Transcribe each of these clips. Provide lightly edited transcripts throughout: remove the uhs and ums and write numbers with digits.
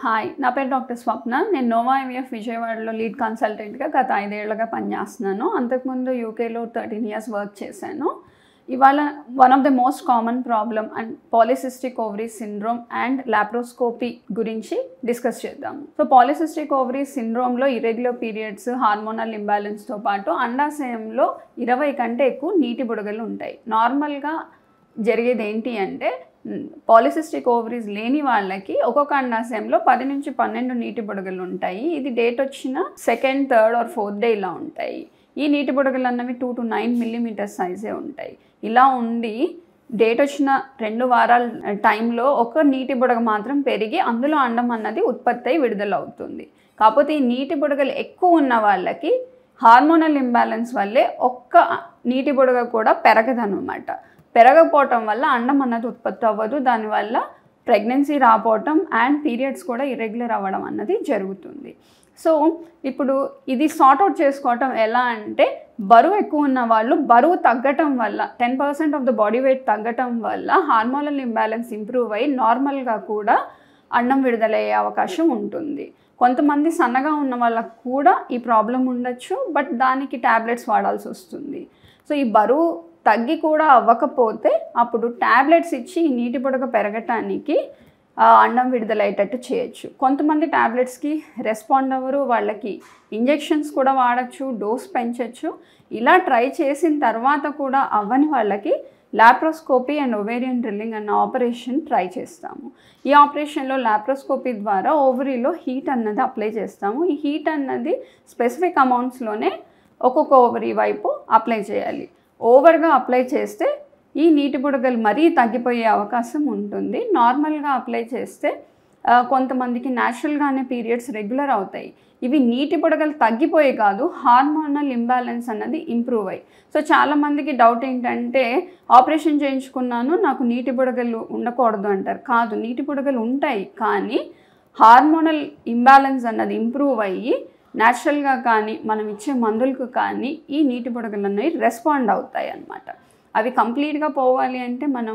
Hi, నా పేరు doctor Swapna. నేను నోవా IVF విజయవాడలో లీడ్ కన్సల్టెంట్గా గత 5 ఏళ్లుగా పనిచేస్తున్నాను. అంతకుముందు యూకేలో 13 years వర్క్ చేశాను. ఇవాళ one of the most common problem and polycystic ovaries syndrome and laparoscopy గురించి డిస్కస్ చేద్దాము. సో పాలిసిస్టిక్ ఓవరీస్ సిండ్రోమ్లో ఇర్రెగ్యులర్ పీరియడ్స్, హార్మోనల్ ఇంబ్యాలెన్స్తో పాటు అండాశయంలో 20 కంటే ఎక్కువ నీటి బుడగలు ఉంటాయి. నార్మల్గా జరిగేది ఏంటి అంటే పాలిసిస్టిక్ ఓవరీస్ లేని వాళ్ళకి ఒక్కొక్క అండాశయంలో 10 నుంచి 12 నీటి బుడగలు ఉంటాయి. ఇది డేట్ వచ్చిన 2nd, 3rd or 4th day ఇలా ఉంటాయి. ఈ నీటి బుడగలు అన్నవి 2 to 9 millimeters సైజే ఉంటాయి. ఇలా ఉండి డేట్ వచ్చిన 2 వారాల టైంలో ఒక నీటి బుడగ మాత్రం పెరిగి అందులో అండం అన్నది ఉత్పత్తి అయి విడుదలవుతుంది. కాకపోతే ఈ నీటి బుడగలు ఎక్కువ ఉన్న వాళ్ళకి హార్మోనల్ ఇంబ్యాలెన్స్ వల్లే ఒక్క నీటి బుడగ కూడా పెరగదన్నమాట. పెరగకపోవటం వల్ల అండం అన్నది ఉత్పత్తి అవ్వదు. దానివల్ల ప్రెగ్నెన్సీ రాపోవటం అండ్ పీరియడ్స్ కూడా ఇర్రెగ్యులర్ అవ్వడం అన్నది జరుగుతుంది. సో ఇప్పుడు ఇది సార్ట్అవుట్ చేసుకోవటం ఎలా అంటే, బరువు ఎక్కువ ఉన్న వాళ్ళు బరువు తగ్గటం వల్ల 10% ఆఫ్ ద బాడీ వెయిట్ తగ్గటం వల్ల హార్మోనల్ ఇంబ్యాలెన్స్ ఇంప్రూవ్ అయ్యి నార్మల్గా కూడా అండం విడుదలయ్యే అవకాశం ఉంటుంది. కొంతమంది సన్నగా ఉన్న వాళ్ళకు కూడా ఈ ప్రాబ్లం ఉండొచ్చు, బట్ దానికి ట్యాబ్లెట్స్ వాడాల్సి వస్తుంది. సో ఈ బరువు తగ్గి కూడా అవ్వకపోతే అప్పుడు ట్యాబ్లెట్స్ ఇచ్చి ఈ నీటి బుడగ పెరగటానికి అండం విడుదలయ్యేటట్టు చేయొచ్చు. కొంతమంది ట్యాబ్లెట్స్కి రెస్పాండ్ అవ్వరు, వాళ్ళకి ఇంజెక్షన్స్ కూడా వాడచ్చు, డోస్ పెంచవచ్చు. ఇలా ట్రై చేసిన తర్వాత కూడా అవ్వని వాళ్ళకి లాప్రోస్కోపీ అండ్ ఓవేరియన్ డ్రిల్లింగ్ అన్న ఆపరేషన్ ట్రై చేస్తాము. ఈ ఆపరేషన్లో లాప్రోస్కోపీ ద్వారా ఓవరీలో హీట్ అన్నది అప్లై చేస్తాము. ఈ హీట్ అన్నది స్పెసిఫిక్ అమౌంట్స్లోనే ఒక్కొక్క ఓవరీ వైపు అప్లై చేయాలి. ఓవర్గా అప్లై చేస్తే ఈ నీటి బుడగలు మరీ తగ్గిపోయే అవకాశం ఉంటుంది. నార్మల్గా అప్లై చేస్తే కొంతమందికి న్యాచురల్గానే పీరియడ్స్ రెగ్యులర్ అవుతాయి. ఇవి నీటి బుడగలు తగ్గిపోయే కాదు, హార్మోనల్ ఇంబ్యాలెన్స్ అన్నది ఇంప్రూవ్ అయ్యి. సో చాలామందికి డౌట్ ఏంటంటే, ఆపరేషన్ చేయించుకున్నాను, నాకు నీటి బుడగలు ఉండకూడదు అంటారు. కాదు, నీటి బుడగలు ఉంటాయి, కానీ హార్మోనల్ ఇంబ్యాలెన్స్ అన్నది ఇంప్రూవ్ అయ్యి న్యాచురల్గా కానీ మనం ఇచ్చే మందులకు కానీ ఈ నీటి బుడగలు అనేవి రెస్పాండ్ అవుతాయి అన్నమాట. అవి కంప్లీట్గా పోవాలి అంటే మనం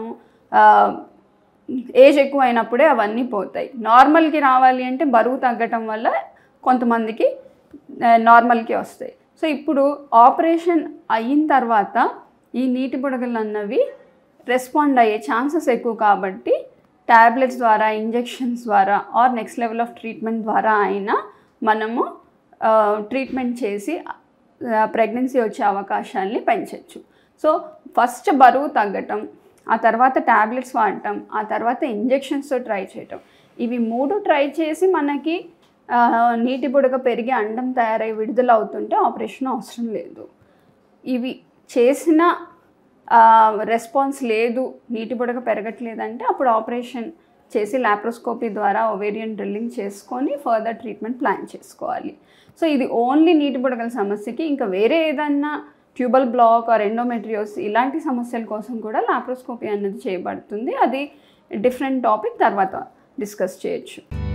ఏజ్ ఎక్కువ అయినప్పుడే అవన్నీ పోతాయి. నార్మల్కి రావాలి అంటే బరువు తగ్గటం వల్ల కొంతమందికి నార్మల్కి వస్తాయి. సో ఇప్పుడు ఆపరేషన్ అయిన తర్వాత ఈ నీటి బుడగలు అన్నవి రెస్పాండ్ అయ్యే ఛాన్సెస్ ఎక్కువ కాబట్టి ట్యాబ్లెట్స్ ద్వారా, ఇంజెక్షన్స్ ద్వారా or next level of treatment ద్వారా అయినా మనము ట్రీట్మెంట్ చేసి ప్రెగ్నెన్సీ వచ్చే అవకాశాలని పెంచవచ్చు. సో ఫస్ట్ బరువు తగ్గటం, ఆ తర్వాత ట్యాబ్లెట్స్ వాడటం, ఆ తర్వాత ఇంజెక్షన్స్తో ట్రై చేయటం, ఇవి 3 ట్రై చేసి మనకి నీటి బుడగ పెరిగి అండం తయారై విడుదల అవుతుంటే ఆపరేషన్ అవసరం లేదు. ఇవి చేసిన రెస్పాన్స్ లేదు, నీటి బుడగ పెరగట్లేదంటే అప్పుడు ఆపరేషన్ చేసి లాప్రోస్కోపీ ద్వారా ఓవేరియన్ డ్రిల్లింగ్ చేసుకొని ఫర్దర్ ట్రీట్మెంట్ ప్లాన్ చేసుకోవాలి. సో ఇది ఓన్లీ నీటి బుడగల సమస్యకి. ఇంకా వేరే ఏదన్నా ట్యూబల్ బ్లాక్ ఆర్ ఎండోమెట్రియోస్ ఇలాంటి సమస్యల కోసం కూడా లాప్రోస్కోపీ అనేది చేయబడుతుంది. అది డిఫరెంట్ టాపిక్, తర్వాత డిస్కస్ చేయొచ్చు.